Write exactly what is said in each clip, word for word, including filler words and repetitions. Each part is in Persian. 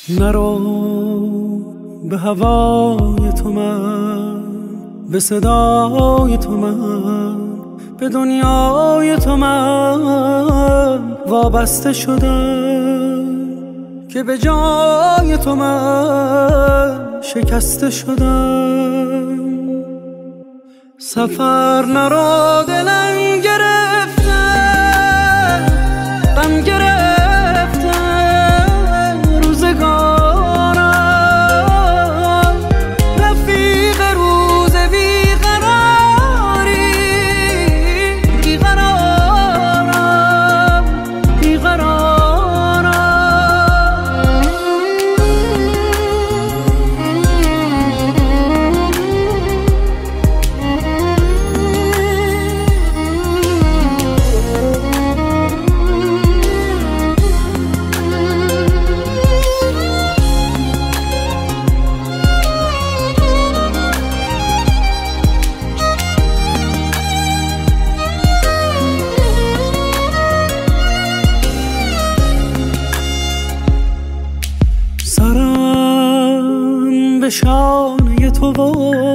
نرو به هوای تو من، به صدای تو من، به دنیای تو من وابسته شدم که به جای تو من شکسته شدم. سفر نرو دلم گرفته، غم گرفته روزگارم، رفیق روز بیقراری، بیقرارم بیقرارم. سرم به شانه تو و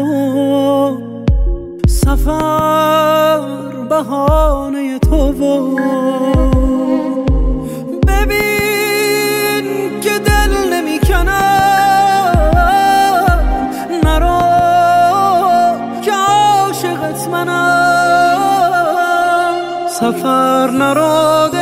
سفر بهانه تو و ببین که دل نمی کنم، نرو که عاشقت منم. سفر نرو